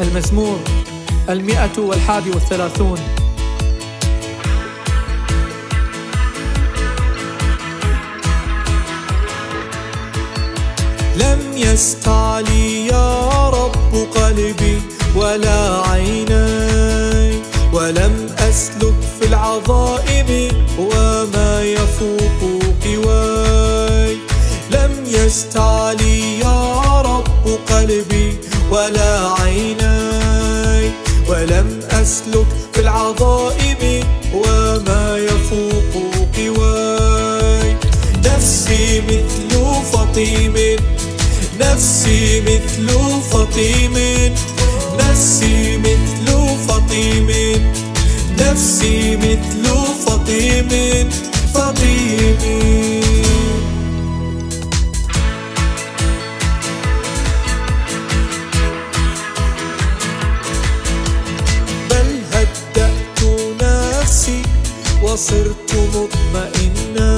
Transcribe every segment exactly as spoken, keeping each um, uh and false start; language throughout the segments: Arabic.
المزمور المئة والحادي والثلاثون. لم يستعلي يا رب قلبي ولا عيناي، ولم أسلك في العظائم وما يفوق قواي. لم يستعلي يا رب قلبي ولا عيناي، ولم أسلك في العظائم وما يفوق قواي. نفسي مثل فطيم، نفسي مثل فطيم، نفسي مثل فطيم، نفسي مثل فطيم فطيم. بل هدأت نفسي وصرت مطمئنا،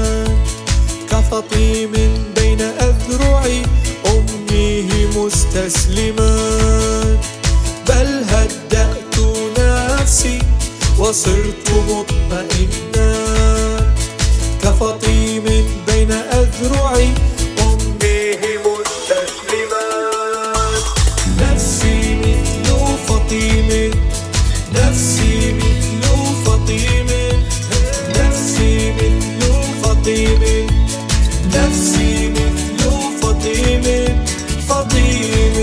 كفطيم بين أذرعي أمه مستسلما. بل هدأت نفسي وصرت مطمئنا، كفطيم بين أذرعي أمه مستسلما. نفسي مثل فطيم، نفسي مثل فطيم، نفسي مثل فطيم، نفسي مثل فطيم فطيم.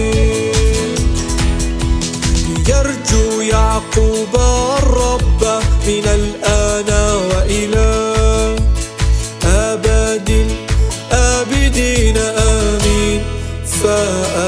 يرجو يعقوب الرب من الآن وإلى أبد الآبدين آمين.